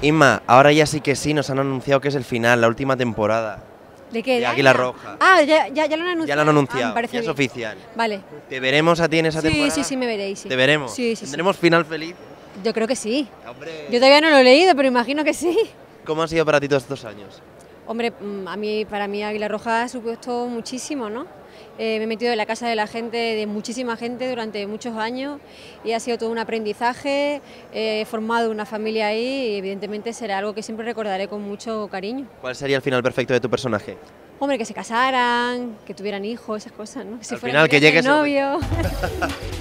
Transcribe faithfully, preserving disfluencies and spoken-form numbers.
Inma, ahora ya sí que sí, nos han anunciado que es el final, la última temporada. ¿De qué? De Águila Roja. Ah, ya, ya, ya lo han anunciado. Ya lo han anunciado, Ah, me parece ya es bien. oficial. Vale. ¿Te veremos a ti en esa Sí, temporada? sí, sí, me veréis. Sí. ¿Te veremos? Sí, sí, sí. ¿Tendremos final feliz? Yo creo que sí. Hombre, Yo todavía no lo he leído, pero imagino que sí. ¿cómo ha sido para ti todos estos años? Hombre, mm, a mí, para mí Águila Roja ha supuesto muchísimo, ¿no? Eh, me he metido en la casa de la gente, de muchísima gente durante muchos años y ha sido todo un aprendizaje, eh, he formado una familia ahí y evidentemente será algo que siempre recordaré con mucho cariño. ¿Cuál sería el final perfecto de tu personaje? Hombre, que se casaran, que tuvieran hijos, esas cosas, ¿no? Que se Al fueran final, que de viaje llegue de ese novio.